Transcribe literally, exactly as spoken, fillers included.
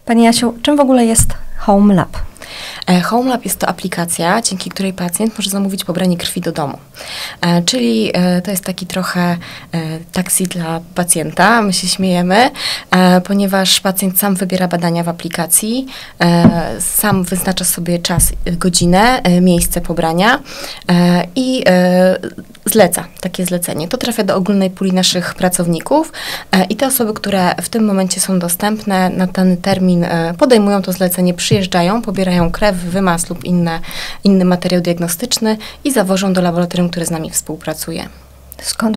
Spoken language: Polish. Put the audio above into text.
Pani Jasiu, czym w ogóle jest HomeLab? HomeLab jest to aplikacja, dzięki której pacjent może zamówić pobranie krwi do domu. Czyli to jest taki trochę taksi dla pacjenta, my się śmiejemy, ponieważ pacjent sam wybiera badania w aplikacji, sam wyznacza sobie czas, godzinę, miejsce pobrania i zleca takie zlecenie. To trafia do ogólnej puli naszych pracowników i te osoby, które w tym momencie są dostępne na dany termin, podejmują to zlecenie, przyjeżdżają, pobierają krew, wymaz lub inne, inny materiał diagnostyczny i zawożą do laboratorium, które z nami współpracuje. Skąd